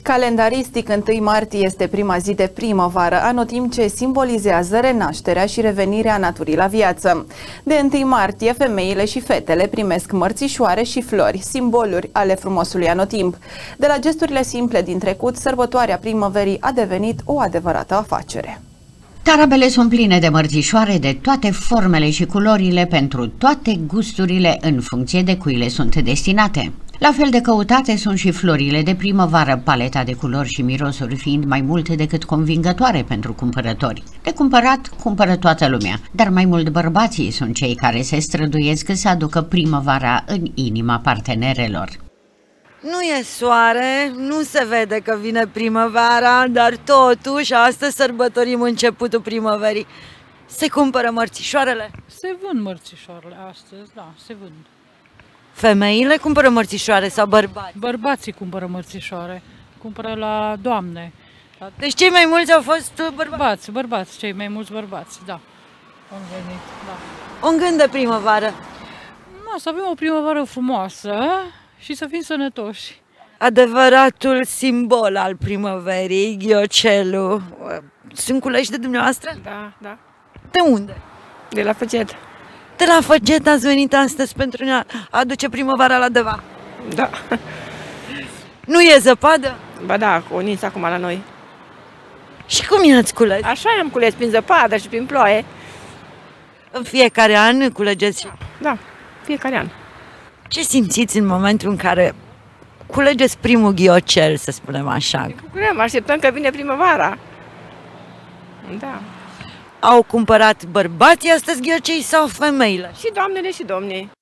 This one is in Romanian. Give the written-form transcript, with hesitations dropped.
Calendaristic, 1 martie este prima zi de primăvară, anotimp ce simbolizează renașterea și revenirea naturii la viață. De 1 martie, femeile și fetele primesc mărțișoare și flori, simboluri ale frumosului anotimp. De la gesturile simple din trecut, sărbătoarea primăverii a devenit o adevărată afacere. Tarabele sunt pline de mărțișoare de toate formele și culorile pentru toate gusturile în funcție de cui le sunt destinate. La fel de căutate sunt și florile de primăvară, paleta de culori și mirosuri fiind mai multe decât convingătoare pentru cumpărători. De cumpărat, cumpără toată lumea, dar mai mult bărbații sunt cei care se străduiesc să aducă primăvara în inima partenerelor. Nu e soare, nu se vede că vine primăvara, dar totuși astăzi sărbătorim începutul primăverii. Se cumpără mărțișoarele? Se vând mărțișoarele astăzi, da, se vând. Femeile cumpără mărțișoare sau bărbați? Bărbații cumpără mărțișoare, cumpără la doamne. Deci cei mai mulți au fost bărbați? Bărbați, cei mai mulți bărbați, da. Au venit, da. Un gând de primăvară? No, să avem o primăvară frumoasă și să fim sănătoși. Adevăratul simbol al primăverii, ghiocelul, sunt culeși de dumneavoastră? Da, da. De unde? De la Făget. De la Făget ați venit astăzi pentru a aduce primăvara la Deva? Da. Nu e zăpadă? Ba da, o nință acum la noi. Și cum i-ați cules? Așa am cules prin zăpadă și prin ploaie. În fiecare an culegeți? Da, fiecare an. Ce simțiți în momentul în care culegeți primul ghiocel, să spunem așa? Bucurăm, așteptăm că vine primăvara. Da. Au cumpărat bărbații astăzi ghiocei sau femeile? Și doamnele și domnii.